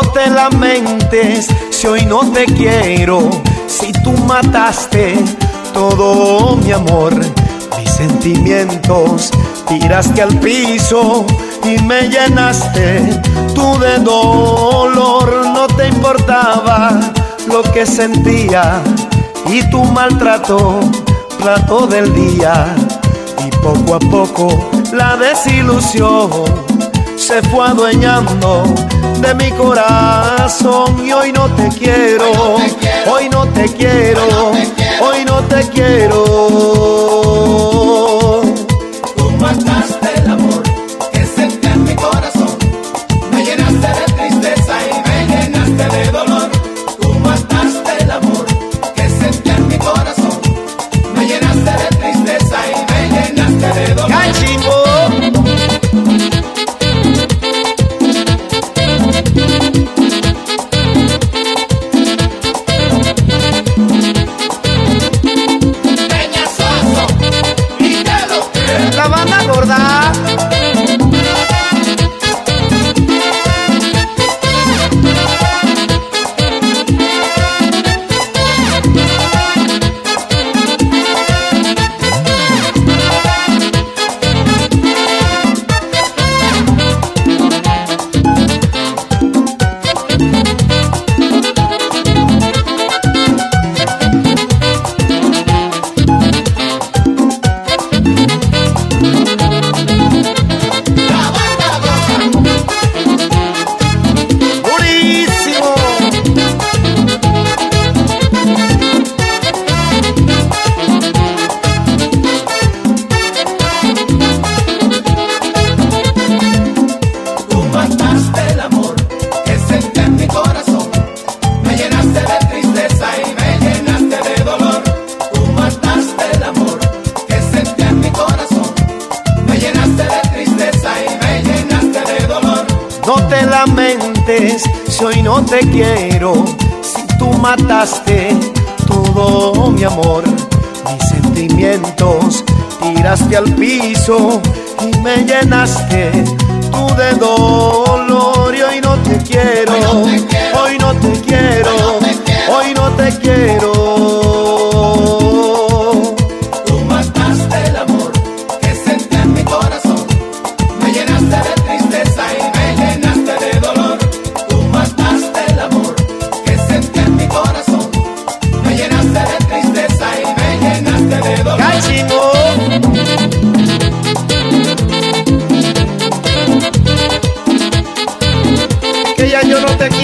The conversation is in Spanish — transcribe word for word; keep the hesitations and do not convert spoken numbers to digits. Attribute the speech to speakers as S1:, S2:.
S1: te lamentes si hoy no te quiero, si tú mataste todo mi amor, mis sentimientos tiraste al piso y me llenaste tú de dolor. No te importaba lo que sentía y tu maltrato, plato del día. Y poco a poco la desilusión se fue adueñando de mi corazón. Y hoy no te quiero, hoy no te quiero, hoy no te quiero.
S2: Tú mataste el amor que sentía en mi corazón, me llenaste de tristeza y me llenaste de dolor. Tú mataste el amor que sentía en mi corazón, me llenaste de tristeza y me llenaste de dolor.
S1: ¡Cachimbo! La banda gorda. No te lamentes si hoy no te quiero, si tú mataste todo mi amor, mis sentimientos tiraste al piso y me llenaste tú de dolor. Y hoy no te quiero, hoy no te quiero, hoy no te quiero.
S2: Tú mataste el amor que sentía en mi corazón, me llenaste de tristeza y me llenaste de dolor. Tú mataste el amor que sentía en mi corazón, me llenaste de tristeza y me llenaste de dolor.
S1: ¡Cachimbo! Que ya yo no te quiero.